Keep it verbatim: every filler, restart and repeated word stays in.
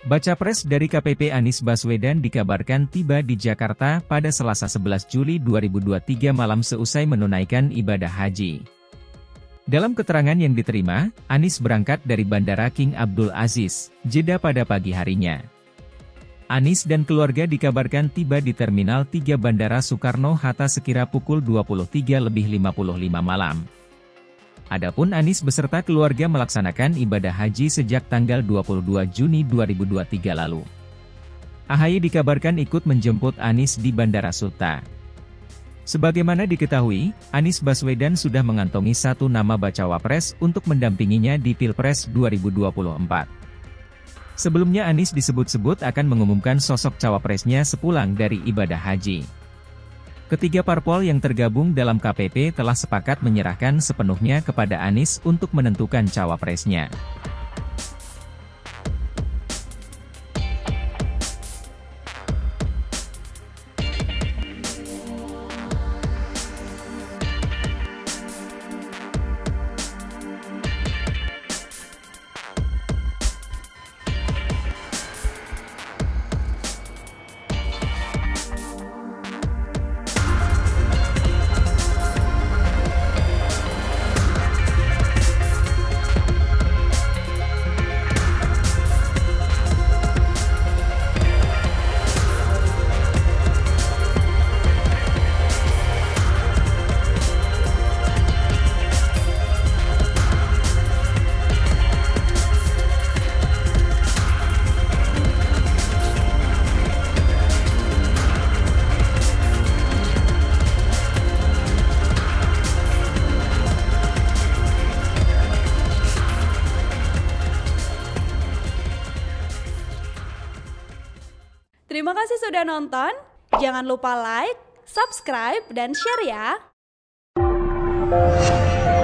Bacapres dari K P P Anies Baswedan dikabarkan tiba di Jakarta pada Selasa sebelas Juli dua ribu dua puluh tiga malam seusai menunaikan ibadah haji. Dalam keterangan yang diterima, Anies berangkat dari Bandara King Abdul Aziz, Jeddah pada pagi harinya. Anies dan keluarga dikabarkan tiba di Terminal tiga Bandara Soekarno-Hatta sekira pukul dua puluh tiga lebih lima puluh lima malam. Adapun Anies beserta keluarga melaksanakan ibadah haji sejak tanggal dua puluh dua Juni dua ribu dua puluh tiga lalu. A H Y dikabarkan ikut menjemput Anies di Bandara Suta. Sebagaimana diketahui, Anies Baswedan sudah mengantongi satu nama bacawa pres untuk mendampinginya di Pilpres dua ribu dua puluh empat. Sebelumnya Anies disebut-sebut akan mengumumkan sosok cawapresnya sepulang dari ibadah haji. Ketiga parpol yang tergabung dalam K P P telah sepakat menyerahkan sepenuhnya kepada Anies untuk menentukan cawapresnya. Terima kasih sudah nonton, jangan lupa like, subscribe, dan share ya!